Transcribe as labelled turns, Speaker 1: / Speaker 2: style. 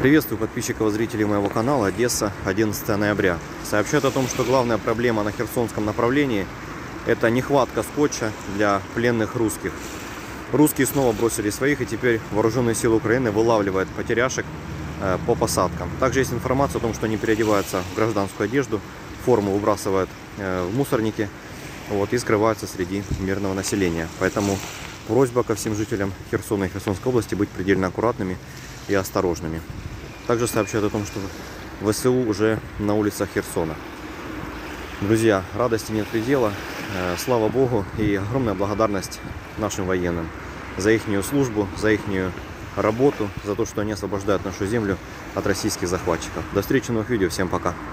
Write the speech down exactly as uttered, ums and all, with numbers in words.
Speaker 1: Приветствую подписчиков и зрителей моего канала. Одесса, одиннадцатое ноября. Сообщают о том, что главная проблема на Херсонском направлении – это нехватка скотча для пленных русских. Русские снова бросили своих, и теперь вооруженные силы Украины вылавливают потеряшек э, по посадкам. Также есть информация о том, что они переодеваются в гражданскую одежду, форму выбрасывают э, в мусорники вот, и скрываются среди мирного населения. Поэтому просьба ко всем жителям Херсона и Херсонской области быть предельно аккуратными и осторожными. Также сообщают о том, что ВСУ уже на улицах Херсона. Друзья, радости нет предела. Слава Богу и огромная благодарность нашим военным за их службу, за их работу, за то, что они освобождают нашу землю от российских захватчиков. До встречи в новых видео. Всем пока.